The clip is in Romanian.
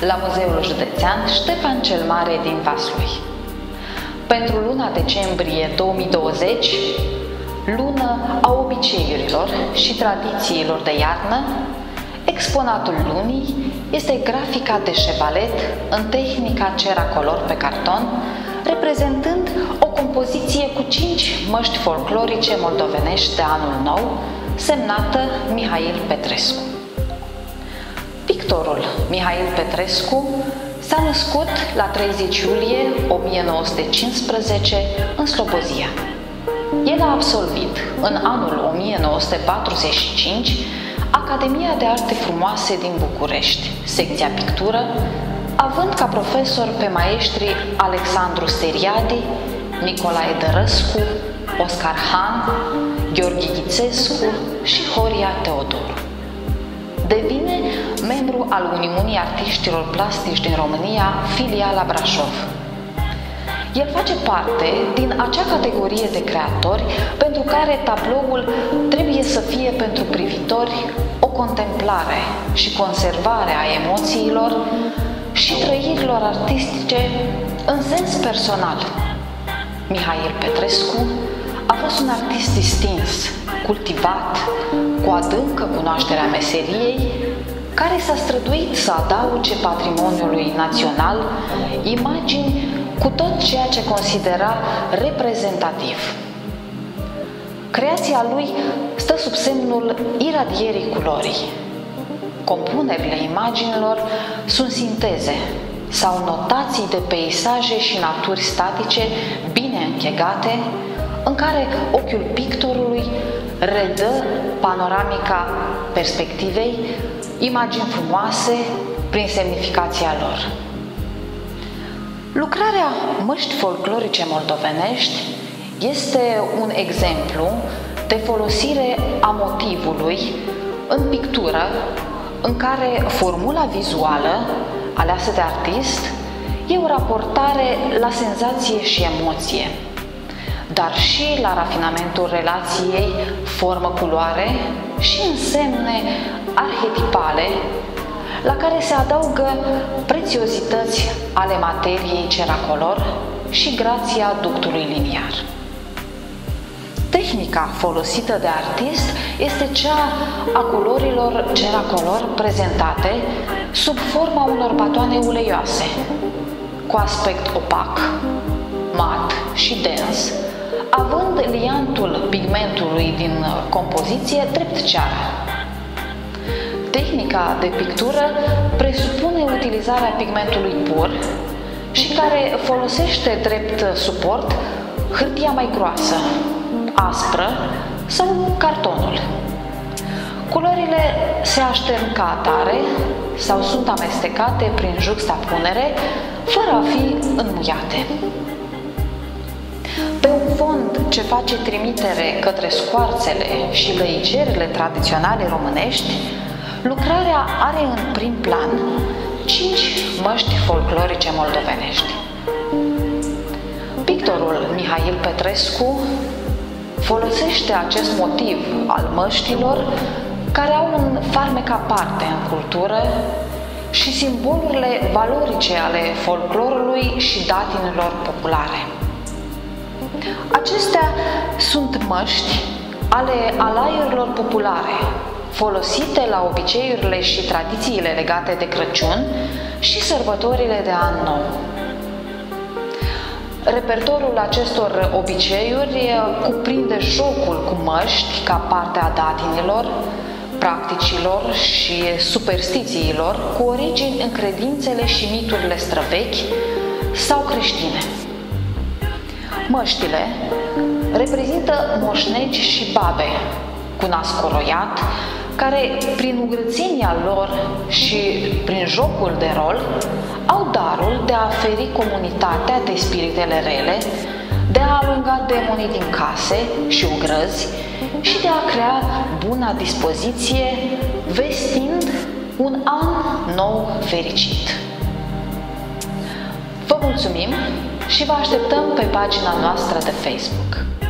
la Muzeul Județean Ștefan cel Mare din Vaslui. Pentru luna decembrie 2020, lună a obiceiurilor și tradițiilor de iarnă, exponatul lunii este grafica de șevalet în tehnica Ceracolor pe carton, reprezentând o compoziție cu 5 măști folclorice moldovenești de anul nou, semnată Mihail Petrescu. Pictorul Mihail Petrescu s-a născut la 30 iulie 1915 în Slobozia. El a absolvit în anul 1945 Academia de Arte Frumoase din București, secția pictură, având ca profesor pe maestrii Alexandru Steriadi, Nicolae Dărăscu, Oscar Han, Gheorghe Ghițescu și Horia Teodoru. Devine membru al Uniunii Artiștilor Plastici din România, filiala Brașov. El face parte din acea categorie de creatori pentru care tabloul trebuie să fie pentru privitori o contemplare și conservare a emoțiilor și trăirilor artistice în sens personal. Mihail Petrescu a fost un artist distins, cultivat, cu adâncă cunoaștere a meseriei, care s-a străduit să adauge patrimoniului național imagini cu tot ceea ce considera reprezentativ. Creația lui stă sub semnul iradierii culorii. Compunerile imaginilor sunt sinteze sau notații de peisaje și naturi statice bine închegate, în care ochiul pictorului redă panoramica perspectivei, imagini frumoase prin semnificația lor. Lucrarea Măști folclorice moldovenești este un exemplu de folosire a motivului în pictură, în care formula vizuală aleasă de artist e o raportare la senzație și emoție, dar și la rafinamentul relației formă-culoare și însemne arhetipale, la care se adaugă prețiozități ale materiei Ceracolor și grația ductului liniar. Tehnica folosită de artist este cea a culorilor Ceracolor prezentate sub forma unor batoane uleioase, cu aspect opac, mat și dens, având liantul pigmentului din compoziție drept ceară. Tehnica de pictură presupune utilizarea pigmentului pur și care folosește drept suport hârtia mai groasă, aspră sau cartonul. Culorile se aștern ca atare sau sunt amestecate prin juxtapunere, fără a fi înmuiate. Pe un fond ce face trimitere către scoarțele și lăigerile tradiționale românești, lucrarea are în prim plan 5 măști folclorice moldovenești. Pictorul Mihail Petrescu folosește acest motiv al măștilor, care au un farmec aparte în cultură, și simbolurile valorice ale folclorului și datinilor populare. Acestea sunt măști ale alaiurilor populare, folosite la obiceiurile și tradițiile legate de Crăciun și sărbătorile de An Nou. Repertoriul acestor obiceiuri cuprinde jocul cu măști ca parte a datinilor, practicilor și superstițiilor cu origini în credințele și miturile străvechi sau creștine. Măștile reprezintă moșnegi și babe cu nas coroiat, care, prin ugrățenia lor și prin jocul de rol, au darul de a feri comunitatea de spiritele rele, de a alunga demonii din case și ugrăzi și de a crea buna dispoziție, vestind un an nou fericit. Vă mulțumim și vă așteptăm pe pagina noastră de Facebook.